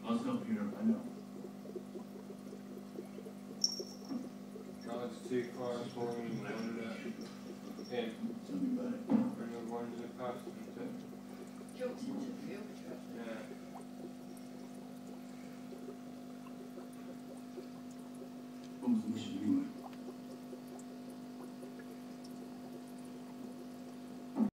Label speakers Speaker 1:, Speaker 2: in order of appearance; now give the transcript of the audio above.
Speaker 1: I'll stop here, I know.
Speaker 2: No, it's too far for me to load it up. And
Speaker 1: Tell me about it.
Speaker 2: bring the ones that cost them to.
Speaker 3: Jumped into the field truck.
Speaker 2: Yeah.
Speaker 1: What was the mission anyway?